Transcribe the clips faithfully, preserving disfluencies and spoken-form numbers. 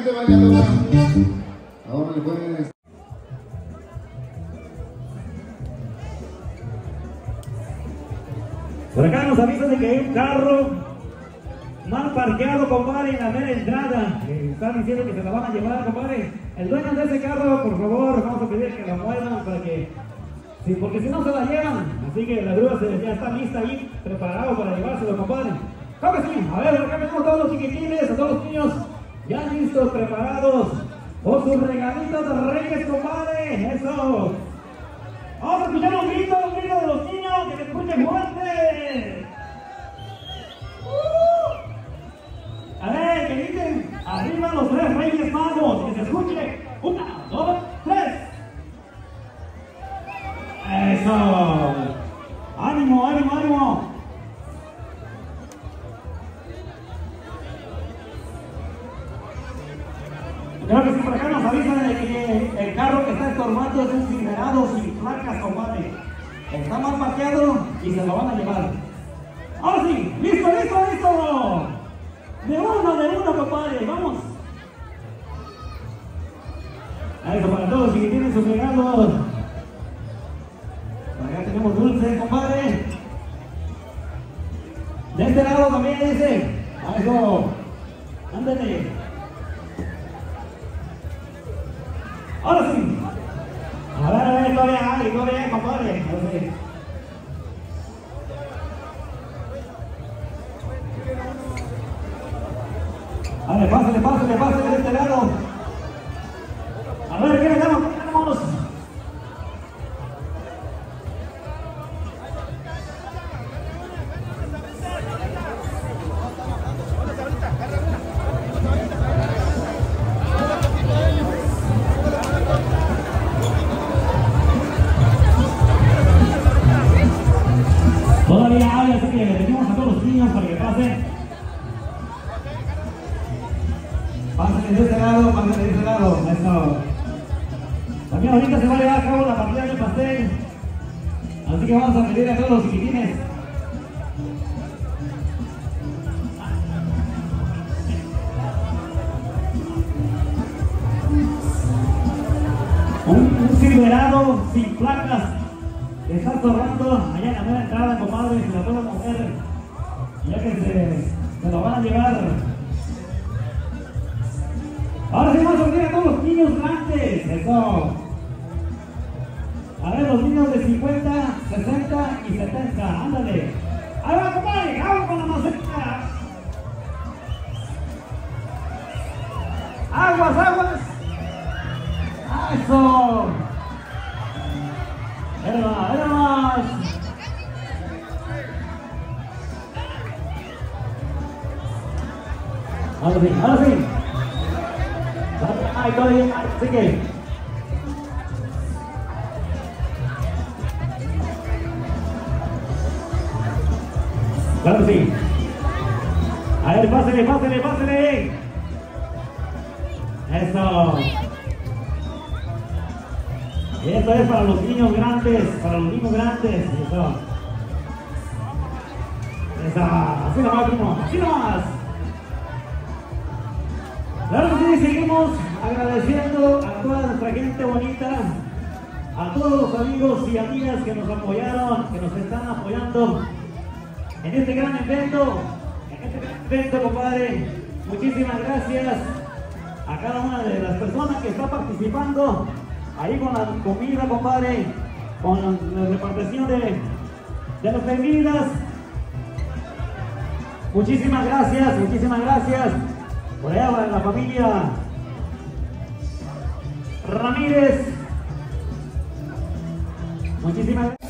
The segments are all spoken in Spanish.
gente vaya a tomar. Ahora le pueden... Por acá nos avisan de que hay un carro mal parqueado, compadre, en la mera entrada. Eh, están diciendo que se la van a llevar, compadre. El dueño de ese carro, por favor, vamos a pedir que la muevan para que... Sí, porque si no se la llevan. Así que la grúa se, ya está lista ahí, preparado para llevárselo, compadre. Claro que sí. A ver, acá tenemos a todos los chiquitines, a todos los niños ya listos, preparados por sus regalitos de Reyes, compadre. Eso. Vamos a escuchar un grito, un grito de los niños, que se escuche fuerte. Uh. A ver, que dicen, arriba los tres Reyes Magos, que se escuche. Una, dos, tres. Eso. Ánimo, ánimo, ánimo. Creo que si por acá nos avisan de que el carro que está estorbando es un Silverado sin placas, compadre. Está mal parqueado y se lo van a llevar. Ahora sí, listo, listo, listo. De uno, de uno, compadre, vamos. Eso para todos los que tienen sus regalos. Acá tenemos dulces, compadre. De este lado también dice. Eso. Ándale. Ahora sí. A ver, a ver, todavía hay, todavía hay, compadre. A ver, pásale, pásale, pásale de este lado. A ver, ¿qué le damos? ¿Qué le damos? Todavía hay, así que le pedimos a todos los niños para que pasen. Pásenle de este lado, pásenle de este lado. Eso. También ahorita se va a llevar a cabo la partida del pastel. Así que vamos a pedir a todos los chiquitines. Un, un Silverado sin placas. Está estorbando allá en la mera entrada, compadre, se la pueden mover, ya que se, se lo van a llevar. Ahora sí vamos a unir a todos los niños grandes. Eso. A ver, los niños de cincuenta, sesenta y setenta. Ándale. Ahí va, compadre, vamos con la maceta. Aguas, aguas. Eso. Era más, era más. Ahora sí, ahora sí. Ay, todavía, así que. Claro que sí. A ver, pásele, pásele, pásele. Eso. Esto es para los niños grandes, para los niños grandes. Eso. Esa. Así nomás, primo. Así nomás. Claro que sí, seguimos agradeciendo a toda nuestra gente bonita, a todos los amigos y amigas que nos apoyaron, que nos están apoyando en este gran evento, en este gran evento, compadre. Muchísimas gracias a cada una de las personas que está participando. Ahí con la comida, compadre, con la repartición de, de las bebidas. Muchísimas gracias, muchísimas gracias. Por allá va la familia Ramírez. Muchísimas gracias.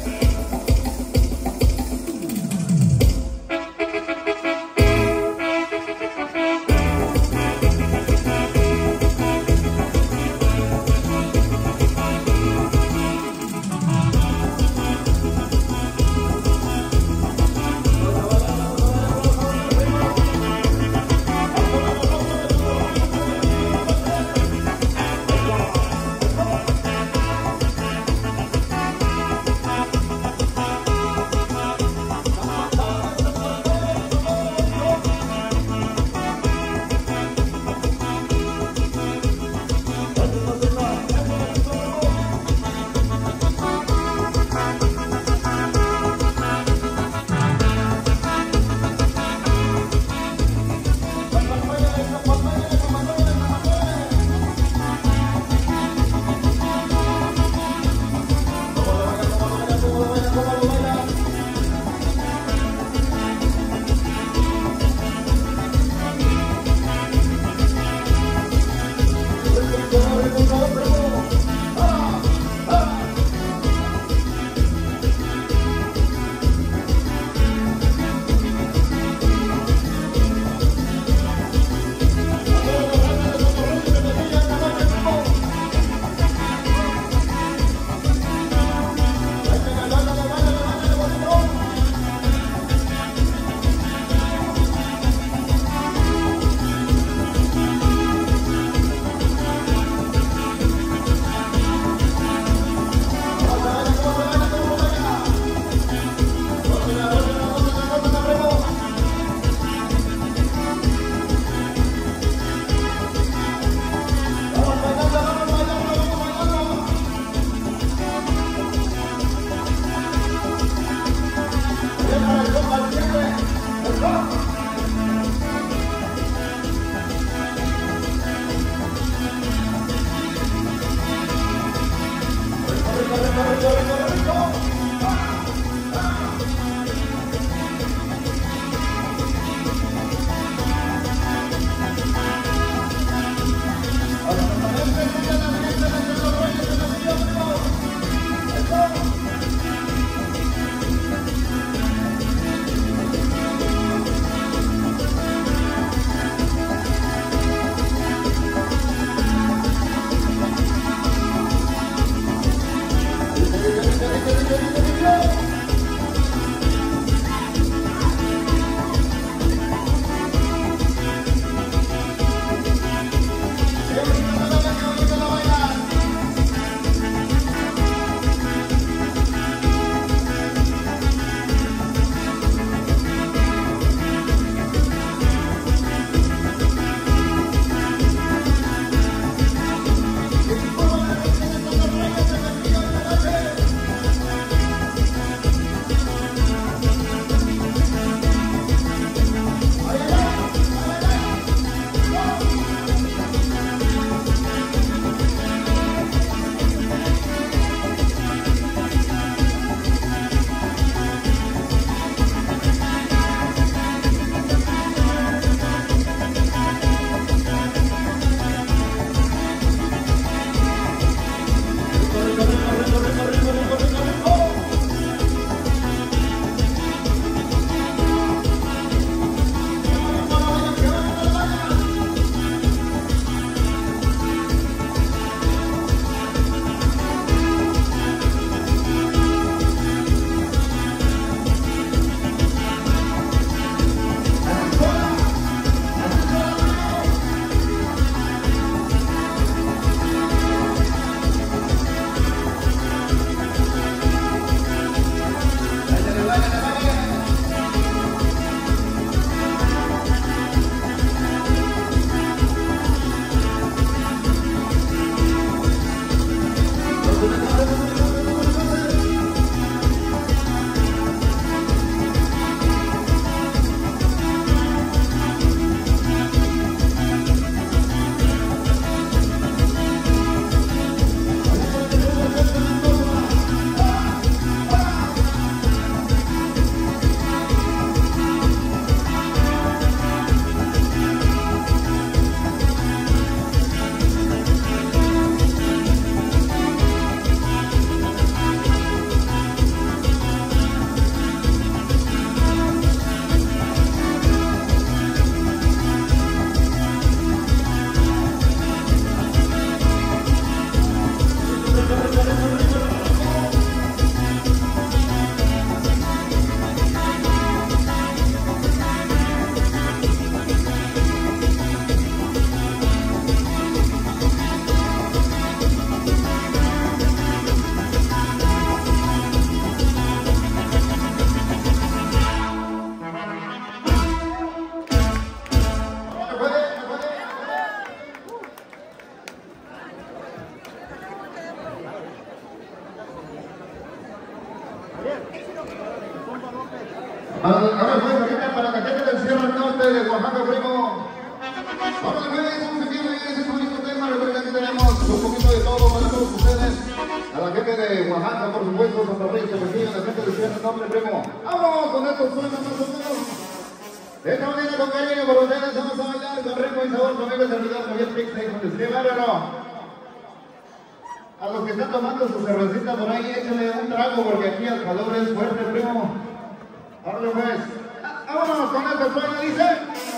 fuerte, primo. ¡Vamos! Con esto suena más o menos. De esta manera, con cariño, por ustedes, vamos a bailar con ritmo y sabor conmigo, el servidor Javier Pixel, con el bárbaro. A los que están tomando su cervecita por ahí, échale un trago, porque aquí el calor es fuerte, primo. Ahora pues, vámonos con esto suena, dice.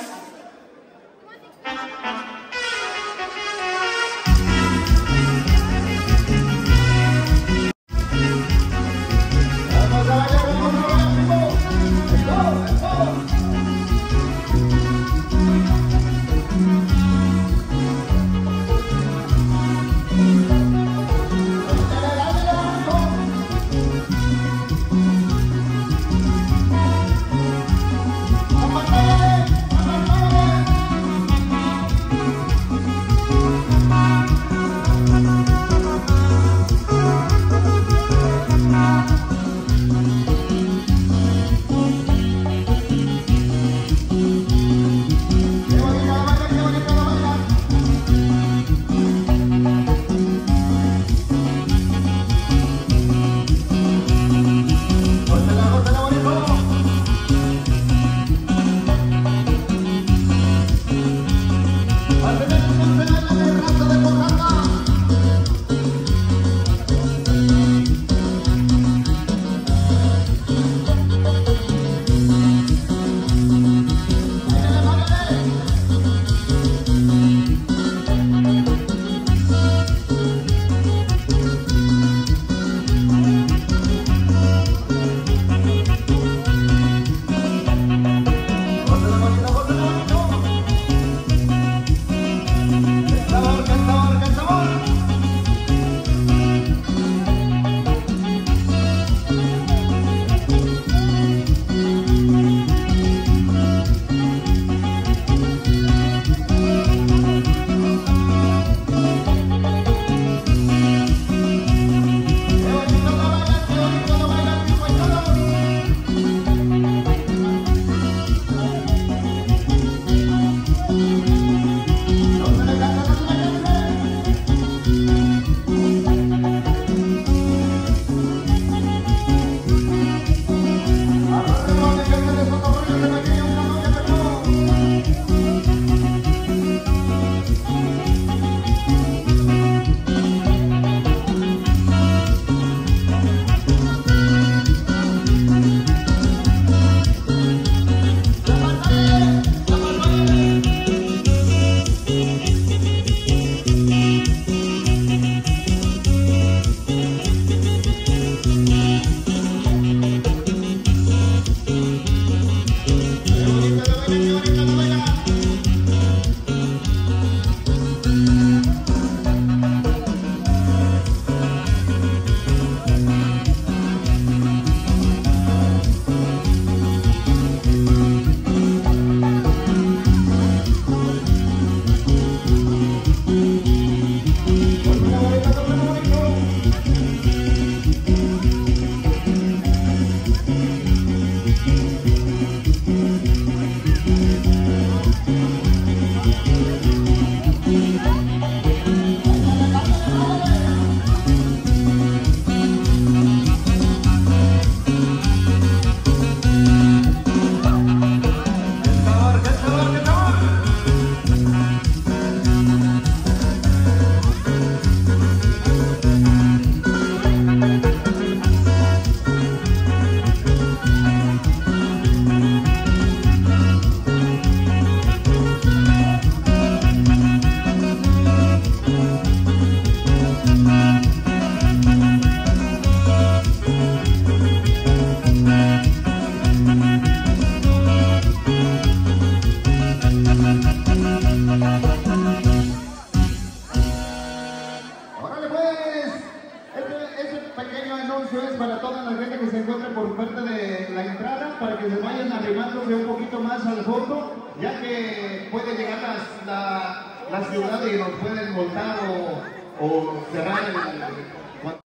Un poquito más al fondo, ya que puede llegar la, la, la ciudad y nos pueden voltar o, o cerrar el...